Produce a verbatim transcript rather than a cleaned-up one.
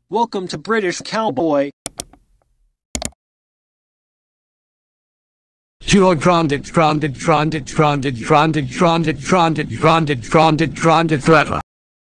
Welcome to British Cowboy. Grounded, grounded, grounded, grounded, grounded, grounded, grounded, grounded, grounded, grounded, forever.